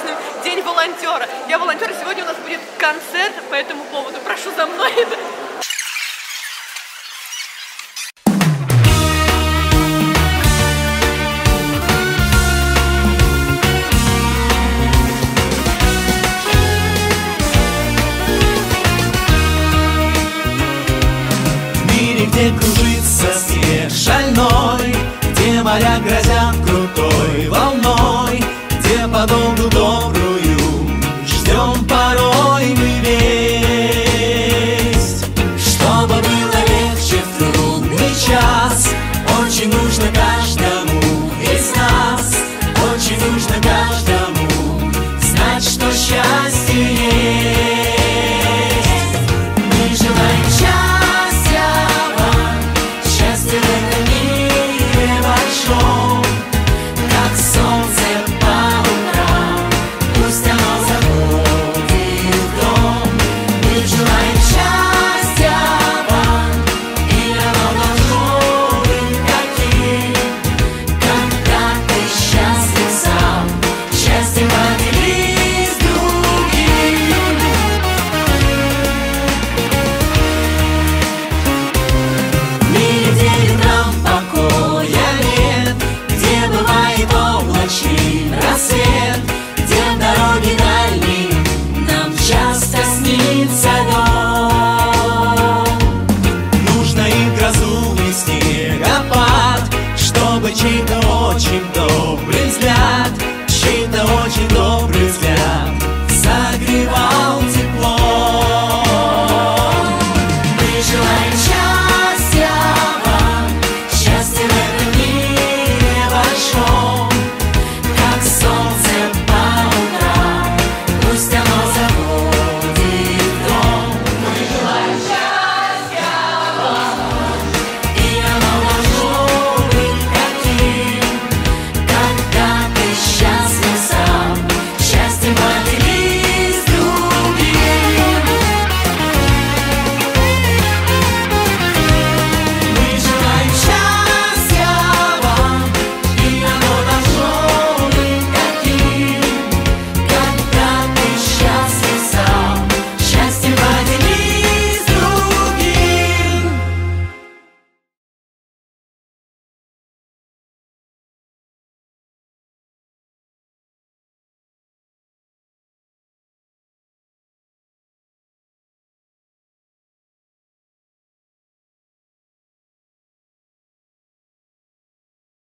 прекрасный день волонтера. Я волонтер, и сегодня у нас будет концерт по этому поводу. Прошу за мной. Где кружится снег шальной, где моря грозят крутой волной, где подолгу добрую ждем порой мы весть. Чтобы было легче в трудный час, очень нужно каждому из нас, очень нужно каждому знать, что счастье есть. Мы желаем счастья, как солнце по утрам, пусть оно заходит в дом. Мы желаем счастья вам, и оно должно быть таким. Когда ты счастлив сам, счастье поделись с другим. В мире, где ветрам покоя нет, где бывает облачный рассвет, где в дороге дальней нам часто снится дом. Нужно и в грозу, и снегопад, чтобы чей-то очень добрый